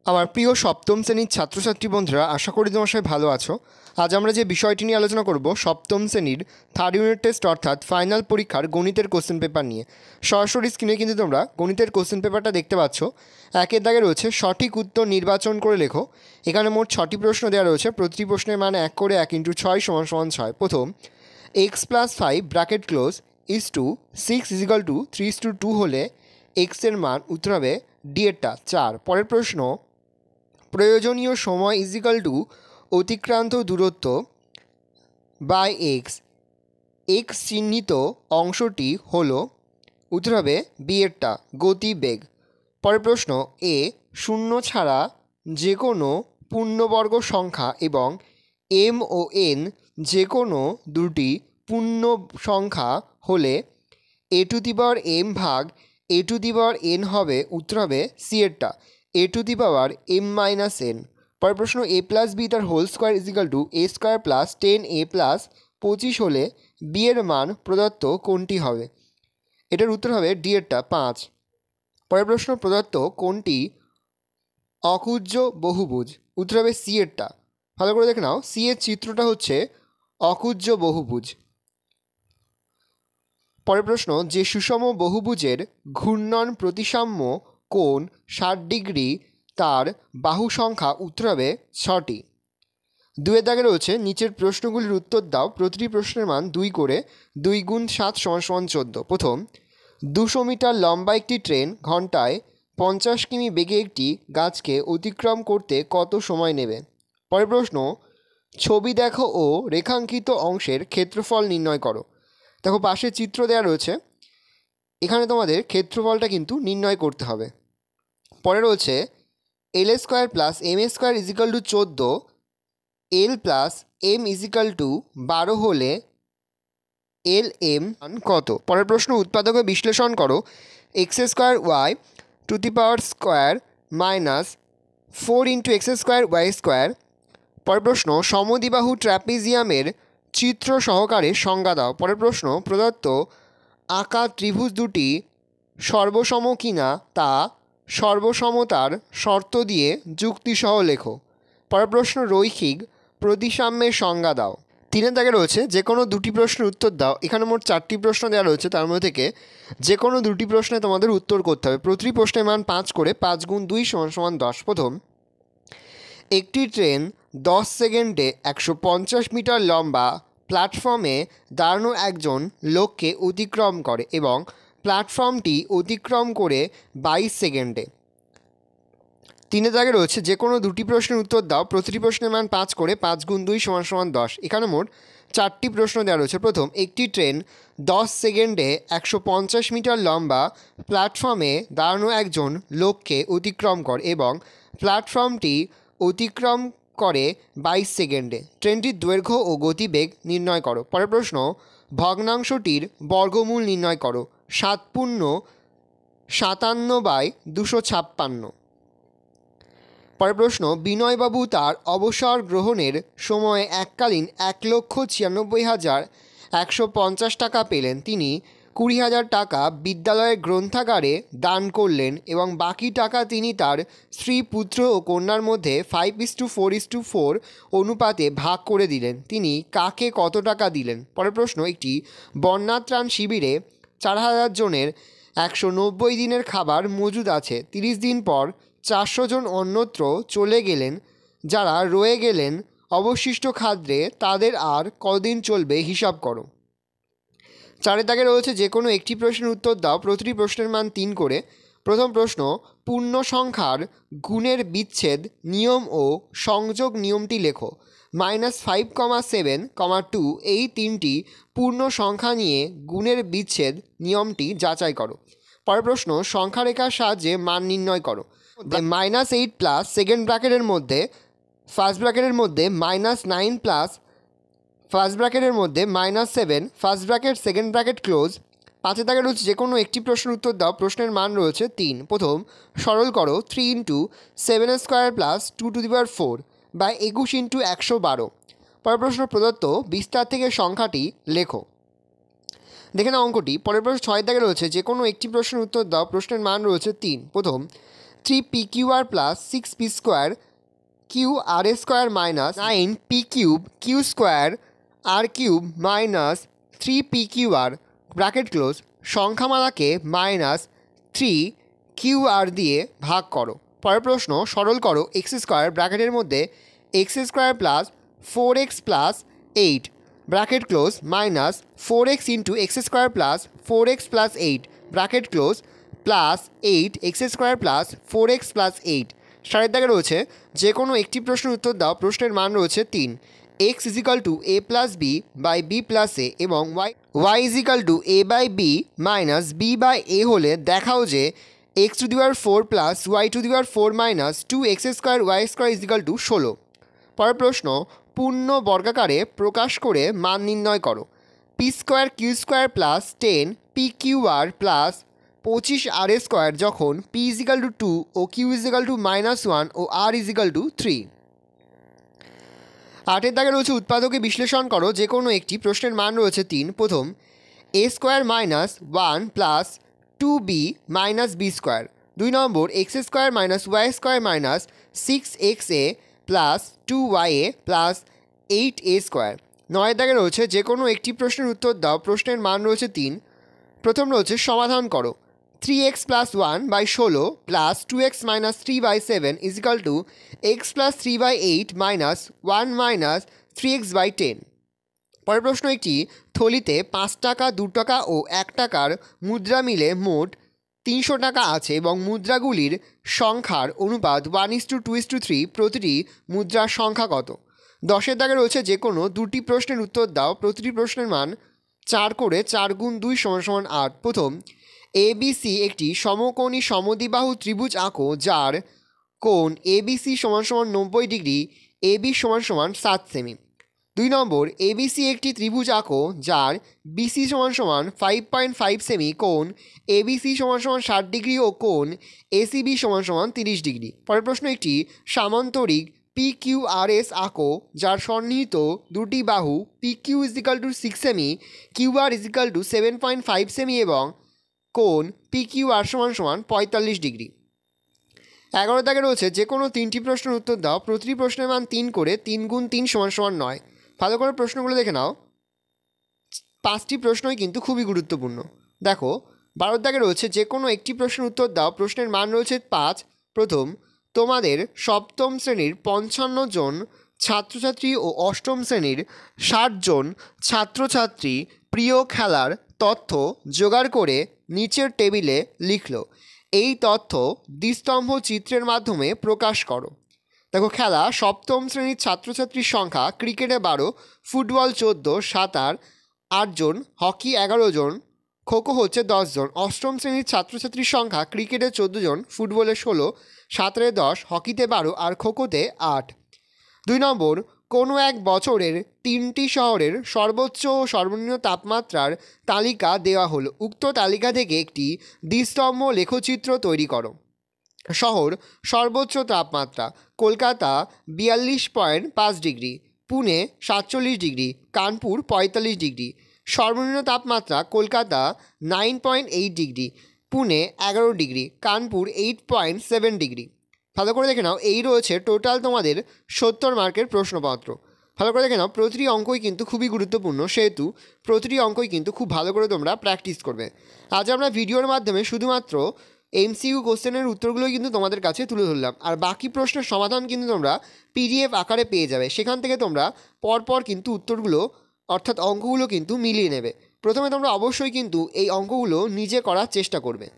আমার প্রিয় সপ্তম শ্রেণীর ছাত্রছাত্রী বন্ধুরা, আশা করি তোমার সবাই ভালো আছো। আজ আমরা যে বিষয়টি নিয়ে আলোচনা করব সপ্তম শ্রেণীর থার্ড ইউনিট টেস্ট অর্থাৎ ফাইনাল পরীক্ষার গণিতের কোশ্চেন পেপার নিয়ে। সরাসরি স্ক্রিনে কিন্তু তোমরা গণিতের কোশ্চেন পেপারটা দেখতে পাচ্ছ। একের দাগে রয়েছে সঠিক উত্তর নির্বাচন করে লেখো। এখানে মোট 6টি প্রশ্ন দেওয়া রয়েছে। প্রতিটি প্রশ্নের মান 1 করে 1 × 6 = 6। প্রথম, x+5 bracket close is two 6 = 3:2 হলে এক্সের মান উত্তর হবে ডি এরটা 4। পরের প্রশ্ন, প্রয়োজনীয় সময় = অতিক্রান্ত দূরত্ব বাই এক্স, এক্স চিহ্নিত অংশটি হলো উত্তর হবে বি এরটা গতিবেগ। পরের প্রশ্ন, এ শূন্য ছাড়া যে কোনো পূর্ণবর্গ সংখ্যা এবং এম ও এন যে কোনো দুটি পূর্ণ সংখ্যা হলে a⁴m ভাগ a⁴n হবে উত্তর হবে সি এরটা a⁻m−n। পরের প্রশ্ন, a+b তার হোল স্কোয়ার = a² + 10a + 25 হলে বি এর মান প্রদত্ত কোনটি হবে? এটার উত্তর হবে ডি এরটা 5। পরের প্রশ্ন, প্রদত্ত কোনটি অকুহ্য বহুভুজ? উত্তর হবে সি এরটা। ভালো করে দেখে নাও, সি এর চিত্রটা হচ্ছে অকুহ্য বহুভুজ। পরের প্রশ্ন, যে সুষম বহুভুজের ঘূর্ণন প্রতিসাম্য কোণ 60 ডিগ্রি তার বাহু সংখ্যা উত্তর হবে 6টি। 2 দাগে রয়েছে নিচের প্রশ্নগুলির উত্তর দাও। প্রতিটি প্রশ্নের মান 2 করে। 2 × 7 = 14। প্রথম, 200 মিটার লম্বা একটি ট্রেন ঘন্টায় 50 কিমি বেগে একটি গাছকে অতিক্রম করতে কত সময় নেবে? পরের প্রশ্ন, ছবি দেখো ও রেখাঙ্কিত অংশের ক্ষেত্রফল নির্ণয় করো। দেখো, পাশে চিত্র দেওয়া রয়েছে, এখানে তোমাদের ক্ষেত্রফলটা কিন্তু নির্ণয় করতে হবে। পরে রয়েছে l² + m² = 14, l + m = 12 হলে lm কত? পরের প্রশ্ন, উৎপাদকে বিশ্লেষণ করো। x² y² - 4 × x² y²। পরের প্রশ্ন, সমদ্বিবাহু ট্র্যাপিজিয়ামের চিত্র সহকারে সংজ্ঞা দাও। পরের প্রশ্ন, প্রদত্ত আঁকা ত্রিভুজ দুটি সর্বসম কিনা তা সর্বসমতার শর্ত দিয়ে যুক্তিসহ লেখো। পরের প্রশ্ন, রৈখিক প্রতিসাম্যের সংজ্ঞা দাও। 3 দাগে রয়েছে যে কোনো দুটি প্রশ্নের উত্তর দাও। এখানে মোট 4টি প্রশ্ন দেওয়া রয়েছে, তার মধ্যে থেকে যে কোনো দুটি প্রশ্নে তোমাদের উত্তর করতে হবে। প্রতিটি প্রশ্নের মান 5 করে। 5 × 2 = 10। প্রথম, একটি ট্রেন 10 সেকেন্ডে 150 মিটার লম্বা প্ল্যাটফর্মে দাঁড়ানো একজন লোককে অতিক্রম করে এবং প্ল্যাটফর্মটি অতিক্রম করে 22 সেকেন্ডে। 3 দাগে রয়েছে যে কোনো দুটি প্রশ্নের উত্তর দাও। প্রতিটি প্রশ্নের মান 5 করে। 5 × 2 = 10। এখানে মোট 4টি প্রশ্ন দেওয়া রয়েছে। প্রথম, একটি ট্রেন 10 সেকেন্ডে 150 মিটার লম্বা প্ল্যাটফর্মে দাঁড়ানো একজন লোককে অতিক্রম করে এবং প্ল্যাটফর্মটি অতিক্রম করে 22 সেকেন্ডে। ট্রেনটির দৈর্ঘ্য ও গতিবেগ নির্ণয় করো। পরের প্রশ্ন, ভগ্নাংশটির বর্গমূল নির্ণয় করো। 7×57/256। পরের প্রশ্ন, বিনয়বাবু তার অবসর গ্রহণের সময়ে এককালীন 1,96,150 টাকা পেলেন। তিনি 20,000 টাকা বিদ্যালয়ের গ্রন্থাগারে দান করলেন এবং বাকি টাকা তিনি তার স্ত্রী, পুত্র ও কন্যার মধ্যে 5:4:4 অনুপাতে ভাগ করে দিলেন। তিনি কাকে কত টাকা দিলেন? পরের প্রশ্ন, একটি বন্যাত্রাণ শিবিরে 4,000 জনের 190 দিনের খাবার মজুদ আছে। 30 দিন পর 400 জন অন্যত্র চলে গেলেন। যারা রয়ে গেলেন অবশিষ্ট খাদ্যে তাদের আর কদিন চলবে হিসাব করো। 4 দাগে রয়েছে যে কোনো একটি প্রশ্নের উত্তর দাও। প্রতিটি প্রশ্নের মান 3 করে। প্রথম প্রশ্ন, পূর্ণ সংখ্যার গুণের বিচ্ছেদ নিয়ম ও সংযোগ নিয়মটি লেখো। -5, 7, 2 এই তিনটি পূর্ণ সংখ্যা নিয়ে গুণের বিচ্ছেদ নিয়মটি যাচাই করো। পরের প্রশ্ন, সংখ্যারেখার সাহায্যে মান নির্ণয় করো। -8 প্লাস সেকেন্ড ব্র্যাকেটের মধ্যে ফার্স্ট ব্র্যাকেটের মধ্যে -9 প্লাস ফার্স্ট ব্র্যাকেটের মধ্যে -7 first bracket second bracket close. 5 দাগে রয়েছে যে কোনো একটি প্রশ্নের উত্তর দাও। প্রশ্নের মান রয়েছে 3। প্রথম, সরল করো। 3 × 7² + 2⁴ বা 21 × 112। পরের প্রশ্ন, প্রদত্ত বিস্তার থেকে সংখ্যাটি লেখো। দেখে নাও অঙ্কটি। পরের প্রশ্ন 6 দাগে রয়েছে যে কোনো একটি প্রশ্নের উত্তর দাও। প্রশ্নের মান রয়েছে 3। প্রথম, 3pqr plus 6p square Q R A square minus 9p cube Q square R cube minus 3pqr bracket close সংখ্যামালাকে মাইনাস 3qr দিয়ে ভাগ করো। পরের প্রশ্ন, সরল করো এক্স স্কোয়ার ব্র্যাকেটের মধ্যে X square plus 4x plus 8 bracket close minus 4x into X square plus 4x plus 8 bracket close plus 8 X square plus 4x plus 8। সারের দাগে রয়েছে যে কোনো একটি প্রশ্নের উত্তর দাও। প্রশ্নের মান রয়েছে 3। x is equal to a plus B by B plus A এবং y is equal to a by B minus B by A হলে দেখাও যে x to the power 4 plus y to the power 4 minus 2x square y square is equal to 16। পরের প্রশ্ন, পূর্ণ বর্গাকারে প্রকাশ করে মান নির্ণয় করো। P square Q square plus 10 P Q R plus 25 R square যখন পি ইজিক্যাল টু 2 ও কিউ ইজিক্যাল টু -1 ও আর ইজিক্যাল টু 3। 8 দাগে রয়েছে উৎপাদকে বিশ্লেষণ করো। যে কোনো একটি প্রশ্নের মান রয়েছে 3। প্রথম, A square minus 1 plus 2b minus B square. 2 নম্বর, X square minus Y square minus 6xa plus 2ya plus 8a square. 9 দাগে রয়েছে যে কোনো একটি প্রশ্নের উত্তর দাও। প্রশ্নের মান রয়েছে 3। প্রথম রয়েছে সমাধান করো। 3x plus 1 by 16 plus 2x minus 3 by 7 is equal to X plus 3 by 8 minus 1 minus 3x by 10। পরের প্রশ্ন, একটি থলিতে 5 টাকা 2 টাকা ও 1 টাকার মুদ্রা মিলে মোট 300 টাকা আছে এবং মুদ্রাগুলির সংখ্যার অনুপাত 1:2:3। প্রতিটি মুদ্রার সংখ্যা কত? 10 দাগে রয়েছে যে কোনো দুটি প্রশ্নের উত্তর দাও। প্রতিটি প্রশ্নের মান 4 করে 4 গুণ 2 = 8। প্রথম, এবিসি একটি সমকোণী সমদ্বিবাহু ত্রিভুজ আঁকো যার কোণ এবিসি = 90 ডিগ্রি, এবি = 7 সেমি। 2 নম্বর, এবিসি একটি ত্রিভুজ আঁকো যার বিসি = 5.5 সেমি, কোণ এবিসি = 60 ডিগ্রি ও কোণ এসিবি = 30 ডিগ্রি। পরের প্রশ্ন, একটি সামান্তরিক PQRS আঁকো যার সন্নিহিত দুটি বাহু PQ = 6 সেমি, QR = 7.5 সেমি এবং কোণ PQR = 45 ডিগ্রি। 11 দাগে রয়েছে যে কোনো 3টি প্রশ্নের উত্তর দাও। প্রতিটি প্রশ্নের মান 3 করে 3 গুণ 3 = 9। ভালো করে প্রশ্নগুলো দেখে নাও। 5টি প্রশ্নই কিন্তু খুবই গুরুত্বপূর্ণ। দেখো, 12 দাগে রয়েছে যে কোনো একটি প্রশ্নের উত্তর দাও। প্রশ্নের মান রয়েছে 5। প্রথম, তোমাদের সপ্তম শ্রেণীর 55 জন ছাত্রছাত্রী ও অষ্টম শ্রেণীর 60 জন ছাত্রছাত্রী প্রিয় খেলার তথ্য জোগাড় করে নিচের টেবিলে লিখল। এই তথ্য দ্বিস্তম্ভ চিত্রের মাধ্যমে প্রকাশ করো। দেখো, খেলা সপ্তম শ্রেণীর ছাত্রছাত্রীর সংখ্যা ক্রিকেটে 12, ফুটবল 14, সাঁতার 8 জন, হকি 11 জন, খোখো হচ্ছে 10 জন। অষ্টম শ্রেণীর ছাত্রছাত্রীর সংখ্যা ক্রিকেটে 14 জন, ফুটবলে 16, সাঁতারে 10, হকিতে 12 আর খোখোতে 8। 2 নম্বর, কোনো এক বছরের 3টি শহরের সর্বোচ্চ ও সর্বনিম্ন তাপমাত্রার তালিকা দেওয়া হলো। উক্ত তালিকা থেকে একটি দ্বিস্তম্ভ লেখচিত্র তৈরি করো। শহর সর্বোচ্চ তাপমাত্রা: Kolkata 42.5 degree, Pune 47 degree, Kanpur 45 degree. সর্বনিম্ন তাপমাত্রা: Kolkata 9.8 degree, Pune 11 degree, Kanpur 8.7 degree. ভালো করে দেখে নাও, এই রয়েছে টোটাল তোমাদের 70 মার্কের প্রশ্নপত্র। ভালো করে দেখে নাও, প্রতিটি অঙ্কই কিন্তু খুবই গুরুত্বপূর্ণ, সেহেতু প্রতিটি অঙ্কই কিন্তু খুব ভালো করে তোমরা প্র্যাকটিস করবে। আজ আমরা ভিডিওর মাধ্যমে শুধুমাত্র MCQ কোশ্চেনের উত্তরগুলোই কিন্তু তোমাদের কাছে তুলে ধরলাম, আর বাকি প্রশ্নের সমাধান কিন্তু তোমরা PDF আকারে পেয়ে যাবে। সেখান থেকে তোমরা পরপর কিন্তু উত্তরগুলো অর্থাৎ অঙ্কগুলো কিন্তু মিলিয়ে নেবে। প্রথমে তোমরা অবশ্যই কিন্তু এই অঙ্কগুলো নিজে করার চেষ্টা করবে।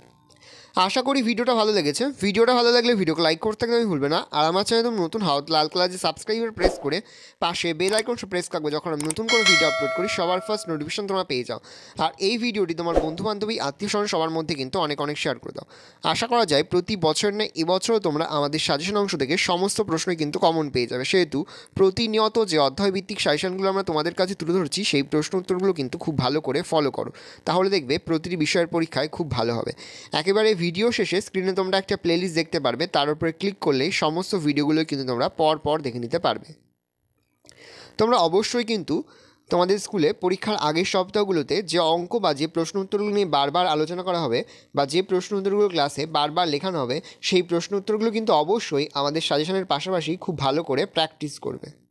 আশা করি ভিডিওটা ভালো লেগেছে। ভিডিওটা ভালো লাগলে ভিডিওকে লাইক করতে একদমই ভুলবে না। আর আমার চ্যানেল তুমি নতুন হাও, লাল কালার যে সাবস্ক্রাইবার প্রেস করে পাশে বেল আইকন প্রেস করবে, যখন আমি নতুন করে ভিডিও আপলোড করি সবার ফার্স্ট নোটিফিকেশন তোমরা পেয়ে যাও। আর এই ভিডিওটি তোমার বন্ধুবান্ধবী আত্মীয়স্বজন সবার মধ্যে কিন্তু অনেক শেয়ার করে দাও। আশা করা যায় প্রতি বছর নেই এবছরও তোমরা আমাদের সাজেশন অংশ থেকে সমস্ত প্রশ্নই কিন্তু কমন পেয়ে যাবে। সেহেতু প্রতিনিয়ত যে অধ্যায়ভিত্তিক সাজেশনগুলো আমরা তোমাদের কাছে তুলে ধরছি সেই প্রশ্ন উত্তরগুলো কিন্তু খুব ভালো করে ফলো করো, তাহলে দেখবে প্রতিটি বিষয়ের পরীক্ষায় খুব ভালো হবে। একেবারে ভিডিও শেষে স্ক্রিনে তোমরা একটা প্লেলিস্ট দেখতে পারবে, তার উপরে ক্লিক করলেই সমস্ত ভিডিওগুলো কিন্তু তোমরা পর দেখে নিতে পারবে। তোমরা অবশ্যই কিন্তু তোমাদের স্কুলে পরীক্ষার আগের সপ্তাহগুলোতে যে অঙ্ক বা যে প্রশ্ন উত্তরগুলো নিয়ে বারবার আলোচনা করা হবে বা যে প্রশ্ন উত্তরগুলো ক্লাসে বারবার লেখানো হবে সেই প্রশ্ন উত্তরগুলো কিন্তু অবশ্যই আমাদের সাজেশনের পাশাপাশি খুব ভালো করে প্র্যাকটিস করবে।